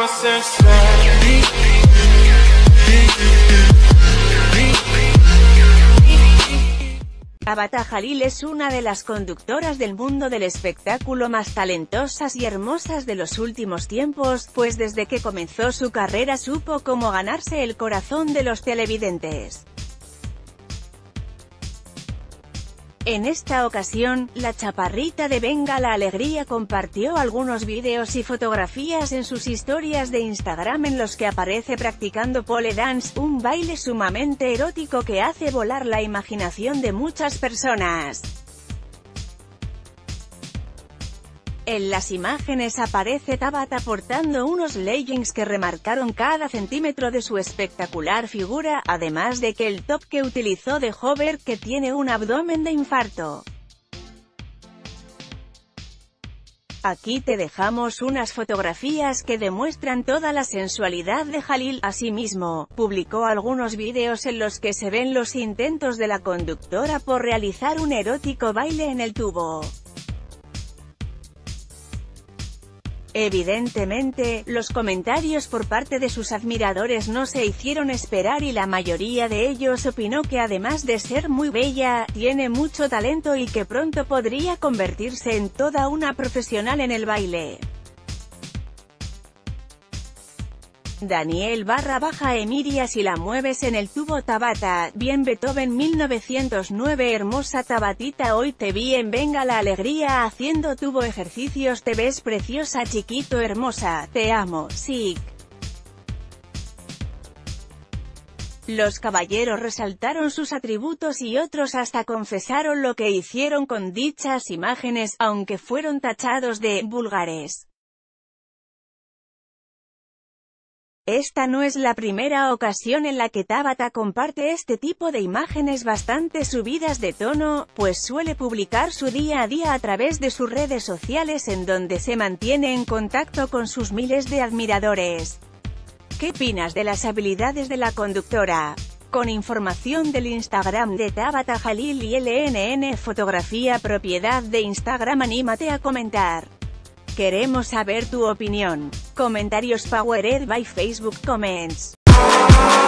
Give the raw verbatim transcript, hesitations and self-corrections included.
Tabata Jalil es una de las conductoras del mundo del espectáculo más talentosas y hermosas de los últimos tiempos, pues desde que comenzó su carrera supo cómo ganarse el corazón de los televidentes. En esta ocasión, la chaparrita de Venga la Alegría compartió algunos vídeos y fotografías en sus historias de Instagram en los que aparece practicando pole dance, un baile sumamente erótico que hace volar la imaginación de muchas personas. En las imágenes aparece Tabata portando unos leggings que remarcaron cada centímetro de su espectacular figura, además de que el top que utilizó dejó ver que tiene un abdomen de infarto. Aquí te dejamos unas fotografías que demuestran toda la sensualidad de Jalil. Asimismo, publicó algunos vídeos en los que se ven los intentos de la conductora por realizar un erótico baile en el tubo. Evidentemente, los comentarios por parte de sus admiradores no se hicieron esperar y la mayoría de ellos opinó que además de ser muy bella, tiene mucho talento y que pronto podría convertirse en toda una profesional en el baile. Daniel barra baja Emiria si la mueves en el tubo Tabata, bien Beethoven mil novecientos nueve hermosa Tabatita hoy te vi en Venga la Alegría haciendo tubo ejercicios te ves preciosa chiquito hermosa, te amo, sic. Los caballeros resaltaron sus atributos y otros hasta confesaron lo que hicieron con dichas imágenes, aunque fueron tachados de vulgares. Esta no es la primera ocasión en la que Tabata comparte este tipo de imágenes bastante subidas de tono, pues suele publicar su día a día a través de sus redes sociales en donde se mantiene en contacto con sus miles de admiradores. ¿Qué opinas de las habilidades de la conductora? Con información del Instagram de Tabata Jalil y L N N Fotografía propiedad de Instagram, anímate a comentar. Queremos saber tu opinión. Comentarios powered by Facebook Comments.